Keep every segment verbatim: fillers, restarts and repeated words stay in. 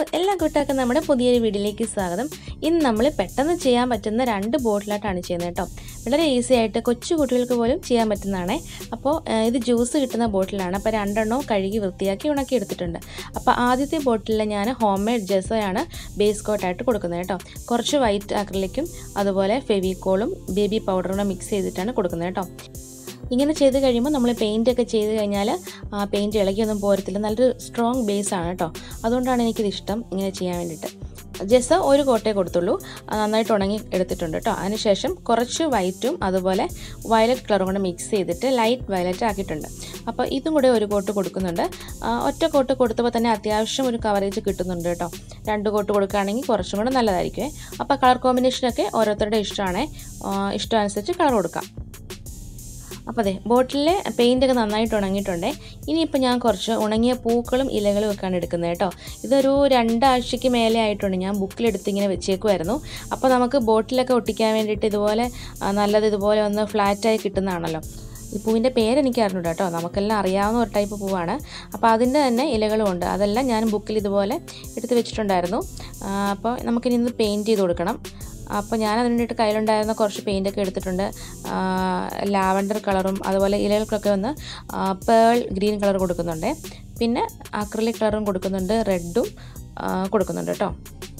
എല്ലാ കൂട്ടുകാർക്കും നമ്മുടെ പുതിയൊരു വീഡിയോയിലേക്ക് സ്വാഗതം. ഇന്ന് നമ്മൾ പെട്ടെന്ന് ചെയ്യാൻ പറ്റുന്ന രണ്ട് ബോട്ടിലായിട്ടാണ് ചെയ്യുന്നത് കേട്ടോ. വളരെ ഈസി ആയിട്ട് കൊച്ചു കുട്ടികൾക്ക് പോലും ചെയ്യാൻ പറ്റുന്നതാണ്. അപ്പോൾ ഇത് ജ്യൂസ് കിട്ടുന്ന ബോട്ടിലാണ്. അപ്പോൾ രണ്ടെണ്ണവും കഴുകി വൃത്തിയാക്കി ഉണക്കി എടുത്തിട്ടുണ്ട്. അപ്പോൾ ആദ്യത്തെ ബോട്ടിലിൽ ഞാൻ ഹോം മെയ്ഡ് ജെസ്സോയാണ് ബേസ് കോട്ടായിട്ട് കൊടുക്കുന്നത് കേട്ടോ. കുറച്ച് വൈറ്റ് അക്രിലിക്കും അതുപോലെ ഫെവിക്കോളും ബേബി പൗഡറും കൂടെ മിക്സ് ചെയ്തിട്ടാണ് കൊടുക്കുന്നത് കേട്ടോ. ഇങ്ങനെ ചെയ്ത് കഴിയുമ്പോൾ നമ്മൾ പെയിൻ്റ് ഒക്കെ ചെയ്ത് കഴിഞ്ഞാൽ ആ പെയിൻറ്റ് ഇളകിയൊന്നും പോരത്തില്ല. നല്ലൊരു സ്ട്രോങ് ബേസാണ് കേട്ടോ. അതുകൊണ്ടാണ് എനിക്കിത് ഇഷ്ടം ഇങ്ങനെ ചെയ്യാൻ വേണ്ടിയിട്ട്. ജസ്റ്റ് ഒരു കോട്ടേ കൊടുത്തുള്ളൂ, നന്നായിട്ട് ഉണങ്ങി എടുത്തിട്ടുണ്ട് കേട്ടോ. അതിനുശേഷം കുറച്ച് വൈറ്റും അതുപോലെ വയലറ്റ് കളറും കൂടെ മിക്സ് ചെയ്തിട്ട് ലൈറ്റ് വയലറ്റ് ആക്കിയിട്ടുണ്ട്. അപ്പോൾ ഇതും കൂടെ ഒരു കോട്ട് കൊടുക്കുന്നുണ്ട്. ഒറ്റ കോട്ട് കൊടുത്തപ്പോൾ തന്നെ അത്യാവശ്യം ഒരു കവറേജ് കിട്ടുന്നുണ്ട് കേട്ടോ. രണ്ട് കോട്ട് കൊടുക്കുകയാണെങ്കിൽ കുറച്ചും കൂടെ നല്ലതായിരിക്കും. അപ്പോൾ കളർ കോമ്പിനേഷനൊക്കെ ഓരോരുത്തരുടെ ഇഷ്ടമാണ്, ഇഷ്ടമനുസരിച്ച് കളർ കൊടുക്കാം. അപ്പോൾ അതെ, ബോട്ടിലെ പെയിൻ്റൊക്കെ നന്നായിട്ട് ഉണങ്ങിയിട്ടുണ്ട്. ഇനിയിപ്പോൾ ഞാൻ കുറച്ച് ഉണങ്ങിയ പൂക്കളും ഇലകളും ഒക്കെയാണ് എടുക്കുന്നത് കേട്ടോ. ഇതൊരു രണ്ടാഴ്ചയ്ക്ക് മേലെ ആയിട്ടുണ്ട്. ഞാൻ ബുക്കിലെടുത്ത് ഇങ്ങനെ വെച്ചേക്കുമായിരുന്നു. അപ്പോൾ നമുക്ക് ബോട്ടിലൊക്കെ ഒട്ടിക്കാൻ വേണ്ടിയിട്ട് ഇതുപോലെ നല്ലത് ഇതുപോലെ ഒന്ന് ഫ്ലാറ്റായി കിട്ടുന്നതാണല്ലോ. ഈ പൂവിൻ്റെ പേരെനിക്ക് അറിഞ്ഞൂടാ കേട്ടോ. നമുക്കെല്ലാം അറിയാവുന്ന ഒരു ടൈപ്പ് പൂവാണ്. അപ്പോൾ അതിൻ്റെ തന്നെ ഇലകളും ഉണ്ട്. അതെല്ലാം ഞാൻ ബുക്കിൽ ഇതുപോലെ എടുത്ത് വെച്ചിട്ടുണ്ടായിരുന്നു. അപ്പോൾ നമുക്കിനി ഇന്ന് പെയിൻറ്റ് ചെയ്ത് കൊടുക്കണം. അപ്പോൾ ഞാൻ അതിന് വേണ്ടിയിട്ട് കയ്യിലുണ്ടായിരുന്ന കുറച്ച് പെയിൻ്റൊക്കെ എടുത്തിട്ടുണ്ട്. ലാവൻഡർ കളറും അതുപോലെ ഇലകൾക്കൊക്കെ ഒന്ന് പേൾ ഗ്രീൻ കളർ കൊടുക്കുന്നുണ്ട്. പിന്നെ അക്രിലിക് കളറും കൊടുക്കുന്നുണ്ട്, റെഡും കൊടുക്കുന്നുണ്ട് കേട്ടോ.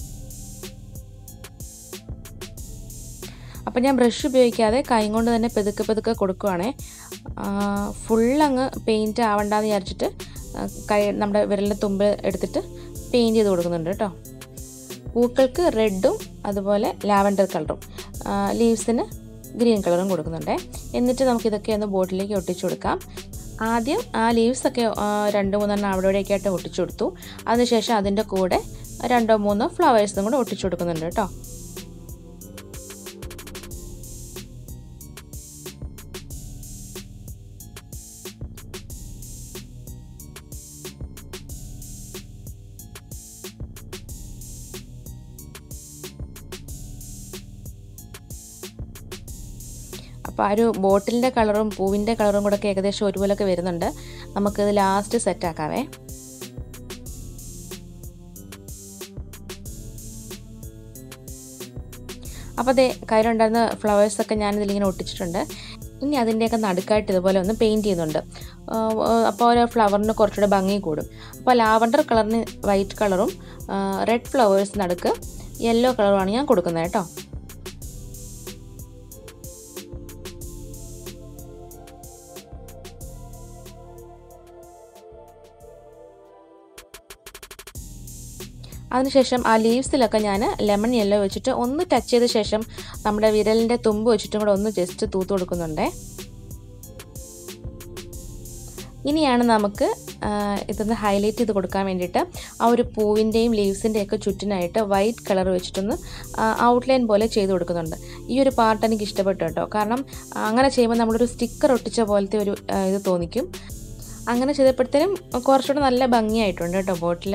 അപ്പോൾ ഞാൻ ബ്രഷ് ഉപയോഗിക്കാതെ കൈ കൊണ്ട് തന്നെ പെതുക്കെ പെതുക്കെ കൊടുക്കുവാണേ. ഫുള്ളങ്ങ് പെയിൻറ്റ് ആവണ്ടെന്ന് വിചാരിച്ചിട്ട് കൈ നമ്മുടെ വിരലിൻ്റെ തുമ്പ് എടുത്തിട്ട് പെയിൻറ്റ് ചെയ്ത് കൊടുക്കുന്നുണ്ട് കേട്ടോ. പൂക്കൾക്ക് റെഡും അതുപോലെ ലാവൻഡർ കളറും ലീവ്സിന് ഗ്രീൻ കളറും കൊടുക്കുന്നുണ്ട്. എന്നിട്ട് നമുക്കിതൊക്കെ ഒന്ന് ബോട്ടിലേക്ക് ഒട്ടിച്ചു കൊടുക്കാം. ആദ്യം ആ ലീവ്സൊക്കെ രണ്ട് മൂന്നെണ്ണം അവിടെ ഇവിടെയൊക്കെ ആയിട്ട് ഒട്ടിച്ചു കൊടുത്തു. അതിനുശേഷം അതിൻ്റെ കൂടെ രണ്ടോ മൂന്നോ ഫ്ലവേഴ്സും കൂടെ ഒട്ടിച്ചു കൊടുക്കുന്നുണ്ട് കേട്ടോ. അപ്പോൾ ആ ഒരു ബോട്ടിലിൻ്റെ കളറും പൂവിൻ്റെ കളറും കൂടെ ഒക്കെ ഏകദേശം ഒരുപോലൊക്കെ വരുന്നുണ്ട്. നമുക്കിത് ലാസ്റ്റ് സെറ്റാക്കാവേ. അപ്പോൾ അതേ കയ്യിലുണ്ടായിരുന്ന ഫ്ലവേഴ്സൊക്കെ ഞാനിതിലിങ്ങനെ ഒട്ടിച്ചിട്ടുണ്ട്. ഇനി അതിൻ്റെയൊക്കെ നടുക്കായിട്ട് ഇതുപോലെ ഒന്ന് പെയിൻറ്റ് ചെയ്യുന്നുണ്ട്. അപ്പോൾ ഓരോ ഫ്ലവറിന് കുറച്ചുകൂടെ ഭംഗി കൂടും. അപ്പോൾ ലാവൻഡർ കളറിന് വൈറ്റ് കളറും റെഡ് ഫ്ലവേഴ്സ് നടുക്ക് യെല്ലോ കളറുമാണ് ഞാൻ കൊടുക്കുന്നത് കേട്ടോ. അതിനുശേഷം ആ ലീവ്സിലൊക്കെ ഞാൻ ലെമൺ യെല്ലോ വെച്ചിട്ട് ഒന്ന് ടച്ച് ചെയ്ത ശേഷം നമ്മുടെ വിരലിൻ്റെ തുമ്പ് വെച്ചിട്ടും കൂടെ ഒന്ന് ജസ്റ്റ് തൂത്ത് കൊടുക്കുന്നുണ്ട്. ഇനിയാണ് നമുക്ക് ഇതൊന്ന് ഹൈലൈറ്റ് ചെയ്ത് കൊടുക്കാൻ വേണ്ടിയിട്ട് ആ ഒരു പൂവിൻ്റെയും ലീവ്സിൻ്റെയൊക്കെ ചുറ്റിനായിട്ട് വൈറ്റ് കളർ വെച്ചിട്ടൊന്ന് ഔട്ട്ലൈൻ പോലെ ചെയ്ത് കൊടുക്കുന്നുണ്ട്. ഈ ഒരു പാർട്ട് എനിക്ക് ഇഷ്ടപ്പെട്ടു കേട്ടോ. കാരണം അങ്ങനെ ചെയ്യുമ്പോൾ നമ്മളൊരു സ്റ്റിക്കർ ഒട്ടിച്ച പോലത്തെ ഒരു ഇത് തോന്നിക്കും. അങ്ങനെ ചെയ്തപ്പോഴത്തേനും കുറച്ചുകൂടെ നല്ല ഭംഗിയായിട്ടുണ്ട് കേട്ടോ ബോട്ടിൽ.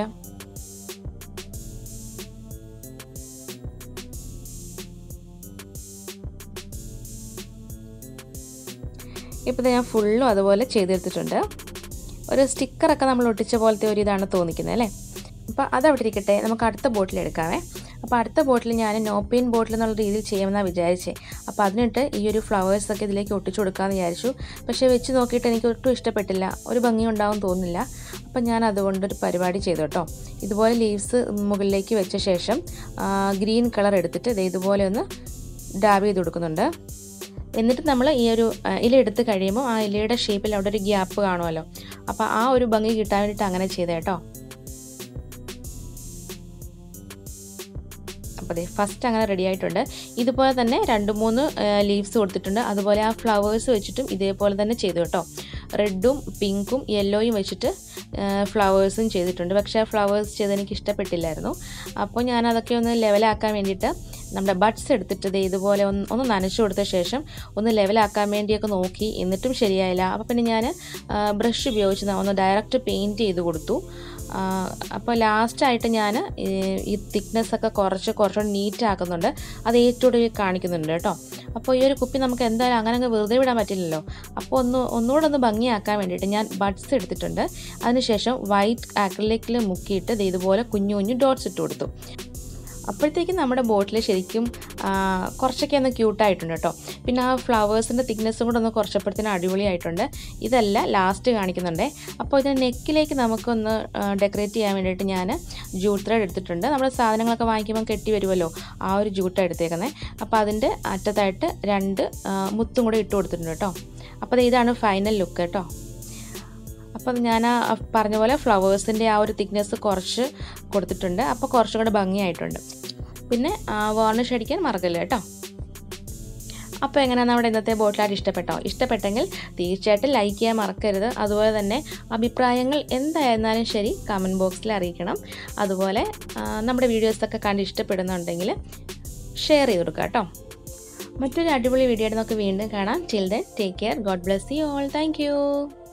ഇപ്പോൾ ഞാൻ ഫുള്ളും അതുപോലെ ചെയ്തെടുത്തിട്ടുണ്ട്. ഒരു സ്റ്റിക്കറൊക്കെ നമ്മൾ ഒട്ടിച്ച പോലത്തെ ഒരു ഇതാണ് തോന്നിക്കുന്നത് അല്ലേ. അപ്പോൾ അതവിടെ ഇരിക്കട്ടെ, നമുക്ക് അടുത്ത ബോട്ടിൽ എടുക്കാമേ. അപ്പോൾ അടുത്ത ബോട്ടിൽ ഞാൻ നോ പെയിൻ ബോട്ടിൽ എന്നുള്ള രീതിയിൽ ചെയ്യുമെന്നാണ് വിചാരിച്ചേ. അപ്പോൾ അതിനിട്ട് ഈ ഒരു ഫ്ലവേഴ്സൊക്കെ ഇതിലേക്ക് ഒട്ടിച്ചു കൊടുക്കാമെന്ന് വിചാരിച്ചു. പക്ഷേ വെച്ച് നോക്കിയിട്ട് എനിക്ക് ഒട്ടും ഇഷ്ടപ്പെട്ടില്ല, ഒരു ഭംഗി ഉണ്ടാവും തോന്നുന്നില്ല. അപ്പം ഞാൻ അതുകൊണ്ടൊരു പരിപാടി ചെയ്തു കേട്ടോ. ഇതുപോലെ ലീവ്സ് മുകളിലേക്ക് വെച്ച ശേഷം ഗ്രീൻ കളർ എടുത്തിട്ട് ഇത് ഇതുപോലെ ഒന്ന് ഡാബ് ചെയ്ത് കൊടുക്കുന്നുണ്ട്. എന്നിട്ട് നമ്മൾ ഈ ഒരു ഇല എടുത്ത് കഴിയുമ്പോൾ ആ ഇലയുടെ ഷേപ്പിൽ അവിടെ ഒരു ഗ്യാപ്പ് കാണുമല്ലോ. അപ്പോൾ ആ ഒരു ഭംഗി കിട്ടാൻ വേണ്ടിയിട്ട് അങ്ങനെ ചെയ്തേ കേട്ടോ. അപ്പോൾ അതെ ഫസ്റ്റ് അങ്ങനെ റെഡി ആയിട്ടുണ്ട്. ഇതുപോലെ തന്നെ രണ്ട് മൂന്ന് ലീവ്സ് കൊടുത്തിട്ടുണ്ട്. അതുപോലെ ആ ഫ്ലവേഴ്സ് വെച്ചിട്ടും ഇതേപോലെ തന്നെ ചെയ്തു കേട്ടോ. റെഡും പിങ്കും യെല്ലോയും വെച്ചിട്ട് ഫ്ലവേഴ്സും ചെയ്തിട്ടുണ്ട്. പക്ഷേ ആ ഫ്ലവേഴ്സ് ചെയ്ത് എനിക്ക് ഇഷ്ടപ്പെട്ടില്ലായിരുന്നു. അപ്പോൾ ഞാനതൊക്കെ ഒന്ന് ലെവലാക്കാൻ വേണ്ടിയിട്ട് നമ്മുടെ ബഡ്സ് എടുത്തിട്ട് ഇതുപോലെ ഒന്ന് ഒന്ന് നനച്ചു കൊടുത്ത ശേഷം ഒന്ന് ലെവലാക്കാൻ വേണ്ടിയൊക്കെ നോക്കി. എന്നിട്ടും ശരിയായില്ല. അപ്പോൾ പിന്നെ ഞാൻ ബ്രഷ് ഉപയോഗിച്ച് ഒന്ന് ഡയറക്റ്റ് പെയിൻറ്റ് ചെയ്ത് കൊടുത്തു. അപ്പോൾ ലാസ്റ്റായിട്ട് ഞാൻ ഈ തിക്നെസ്സൊക്കെ കുറച്ച് കുറച്ചുകൂടി നീറ്റ് ആക്കുന്നുണ്ട്. അത് ഏറ്റവും കാണിക്കുന്നുണ്ട് കേട്ടോ. അപ്പോൾ ഈ ഒരു കുപ്പി നമുക്ക് എന്തായാലും അങ്ങനെ അങ്ങ് വെറുതെ വിടാൻ പറ്റില്ലല്ലോ. അപ്പോൾ ഒന്ന് ഒന്നുകൂടെ ഒന്ന് ഭംഗിയാക്കാൻ വേണ്ടിയിട്ട് ഞാൻ ബഡ്സ് എടുത്തിട്ടുണ്ട്. അതിനുശേഷം വൈറ്റ് ആക്രിലിക്കിൽ മുക്കിയിട്ട് ഇതുപോലെ കുഞ്ഞു കുഞ്ഞു ഡോട്ട്സ് ഇട്ട് കൊടുത്തു. അപ്പോഴത്തേക്കും നമ്മുടെ ബോട്ടിൽ ശരിക്കും കുറച്ചൊക്കെ ഒന്ന് ക്യൂട്ടായിട്ടുണ്ട് കേട്ടോ. പിന്നെ ആ ഫ്ലവേഴ്സിൻ്റെ തിക്നെസ്സും കൂടെ ഒന്ന് കുറച്ചപ്പോഴത്തേനും അടിപൊളിയായിട്ടുണ്ട്. ഇതല്ല ലാസ്റ്റ് കാണിക്കുന്നുണ്ട്. അപ്പോൾ ഇതിന് നെക്കിലേക്ക് നമുക്കൊന്ന് ഡെക്കറേറ്റ് ചെയ്യാൻ വേണ്ടിയിട്ട് ഞാൻ ജൂട്ട് ത്രെഡ് എടുത്തിട്ടുണ്ട്. നമ്മൾ സാധനങ്ങളൊക്കെ വാങ്ങിക്കുമ്പോൾ കെട്ടി വരുമല്ലോ, ആ ഒരു ജൂട്ടാണ് എടുത്തേക്കുന്നത്. അപ്പോൾ അതിൻ്റെ അറ്റത്തായിട്ട് രണ്ട് മുത്തും കൂടെ ഇട്ട് കൊടുത്തിട്ടുണ്ട് കേട്ടോ. അപ്പോൾ ഇതാണ് ഫൈനൽ ലുക്ക് കേട്ടോ. അപ്പം ഞാൻ പറഞ്ഞ പോലെ ഫ്ലവേഴ്സിൻ്റെ ആ ഒരു തിക്നെസ് കുറച്ച് കൊടുത്തിട്ടുണ്ട്. അപ്പോൾ കുറച്ചും കൂടെ ഭംഗിയായിട്ടുണ്ട്. പിന്നെ വാർണിഷ് അടിക്കാൻ മറക്കല്ല കേട്ടോ. അപ്പോൾ എങ്ങനെയാണ് നമ്മുടെ ഇന്നത്തെ ബോട്ടിൽ ആർട്ട് ഇഷ്ടപ്പെട്ടോ? ഇഷ്ടപ്പെട്ടെങ്കിൽ തീർച്ചയായിട്ടും ലൈക്ക് ചെയ്യാൻ മറക്കരുത്. അതുപോലെ തന്നെ അഭിപ്രായങ്ങൾ എന്തായിരുന്നാലും ശരി കമൻറ്റ് ബോക്സിൽ അറിയിക്കണം. അതുപോലെ നമ്മുടെ വീഡിയോസൊക്കെ കണ്ട് ഇഷ്ടപ്പെടുന്നുണ്ടെങ്കിൽ ഷെയർ ചെയ്ത് കൊടുക്കുക കേട്ടോ. മറ്റൊരു അടിപൊളി വീഡിയോ ആയിട്ട് നമുക്ക് വീണ്ടും കാണാം. Till then take care. God bless you all. Thank U.